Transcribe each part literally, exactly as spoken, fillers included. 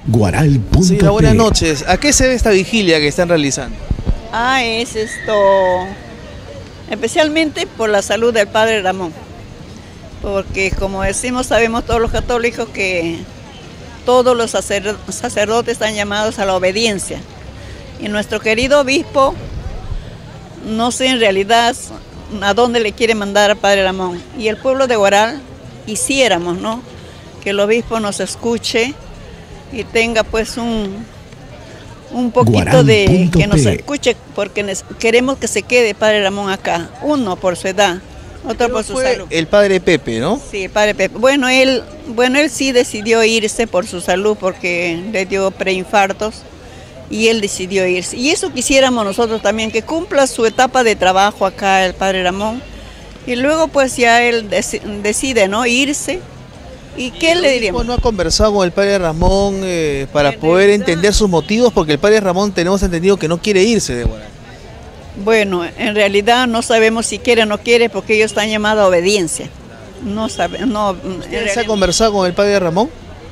Guaral punto Sí, P. buenas noches. ¿A qué se debe esta vigilia que están realizando? Ah, es esto, especialmente por la salud del padre Ramón, porque como decimos, sabemos todos los católicos que todos los sacerdotes están llamados a la obediencia, y nuestro querido obispo, no sé en realidad a dónde le quiere mandar al padre Ramón, y el pueblo de Guaral quisiéramos, ¿no?, que el obispo nos escuche y tenga pues un, un poquito de que nos escuche, porque queremos que se quede padre Ramón acá, uno por su edad, otro Pero por su fue salud. El padre Pepe, ¿no? Sí, el padre Pepe. Bueno, él, bueno, él sí decidió irse por su salud porque le dio preinfartos y él decidió irse. Y eso quisiéramos nosotros también, que cumpla su etapa de trabajo acá el padre Ramón, y luego pues ya él dec decide, ¿no?, irse. ¿Y qué le diríamos? ¿No ha conversado con el padre Ramón eh, para poder entender sus motivos? Porque el padre Ramón tenemos entendido que no quiere irse de Guaral. Bueno, en realidad no sabemos si quiere o no quiere, porque ellos están llamados a obediencia. No sabe, no. ¿Usted se ha conversado con el padre Ramón?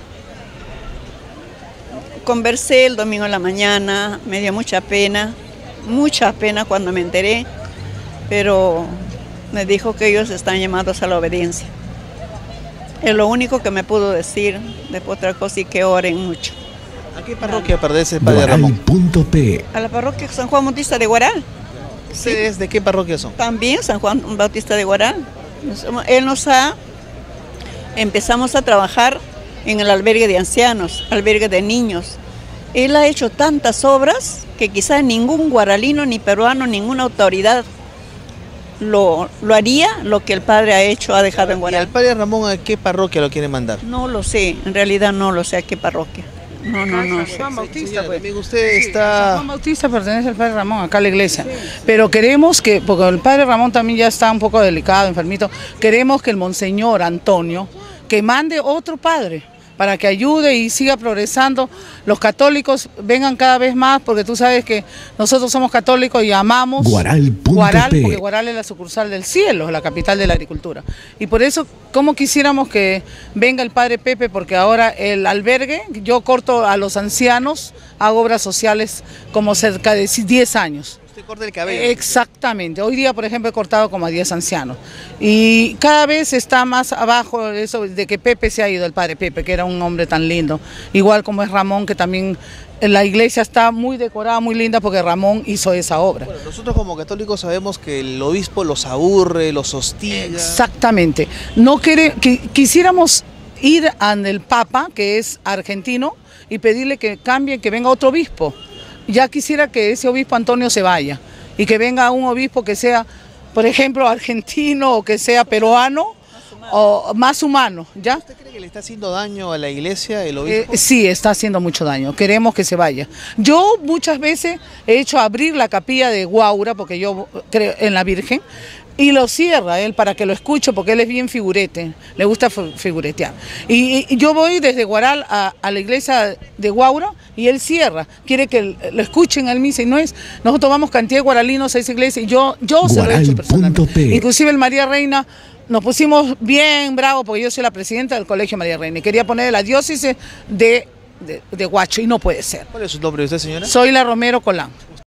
Conversé el domingo en la mañana, me dio mucha pena, mucha pena cuando me enteré, pero me dijo que ellos están llamados a la obediencia. Es lo único que me pudo decir, después otra cosa, y que oren mucho. ¿A qué parroquia pertenece el padre Ramón? Punto P. A la parroquia San Juan Bautista de Guaral. ¿Ustedes sí. de qué parroquia son? También San Juan Bautista de Guaral. Él nos ha, empezamos a trabajar en el albergue de ancianos, albergue de niños. Él ha hecho tantas obras que quizás ningún guaralino, ni peruano, ninguna autoridad Lo, lo haría lo que el padre ha hecho, ha dejado en Guaral. ¿Y al padre Ramón a qué parroquia lo quiere mandar? No lo sé, en realidad no lo sé a qué parroquia. No, no, no. San Juan Bautista, pues. pues. Usted está... San Juan Bautista pertenece al padre Ramón, acá a la iglesia. Sí. Pero queremos que, porque el padre Ramón también ya está un poco delicado, enfermito, queremos que el monseñor Antonio, que mande otro padre, para que ayude y siga progresando, los católicos vengan cada vez más, porque tú sabes que nosotros somos católicos y amamos Guaral, Guaral, porque Guaral es la sucursal del cielo, la capital de la agricultura. Y por eso, ¿cómo quisiéramos que venga el padre Pepe? Porque ahora el albergue, yo corto a los ancianos, hago obras sociales como cerca de diez años. Usted corta el cabello. Exactamente. Hoy día, por ejemplo, he cortado como a diez ancianos. Y cada vez está más abajo eso de que Pepe se ha ido, el padre Pepe, que era un hombre tan lindo. Igual como es Ramón, que también la iglesia está muy decorada, muy linda, porque Ramón hizo esa obra. Bueno, nosotros como católicos sabemos que el obispo los aburre, los hostiga. Exactamente. No quiere, que, quisiéramos ir al Papa, que es argentino, y pedirle que cambie, que venga otro obispo. Ya quisiera que ese obispo Antonio se vaya y que venga un obispo que sea, por ejemplo, argentino o que sea peruano más o más humano, ¿ya? ¿Usted cree que le está haciendo daño a la iglesia el obispo? Eh, sí, está haciendo mucho daño, queremos que se vaya. Yo muchas veces he hecho abrir la capilla de Guaura, porque yo creo en la Virgen, y lo cierra él para que lo escuche, porque él es bien figurete, le gusta figuretear. Y, y yo voy desde Guaral a, a la iglesia de Guaura y él cierra, quiere que lo escuchen al misa, y no es, nosotros vamos cantidad de guaralinos a esa iglesia, y yo, yo se lo he hecho personalmente. Inclusive el María Reina, nos pusimos bien bravos, porque yo soy la presidenta del Colegio María Reina, y quería poner la diócesis de, de, de Huacho, y no puede ser. ¿Cuál es su nombre de usted, señora? Soy la Romero Colán.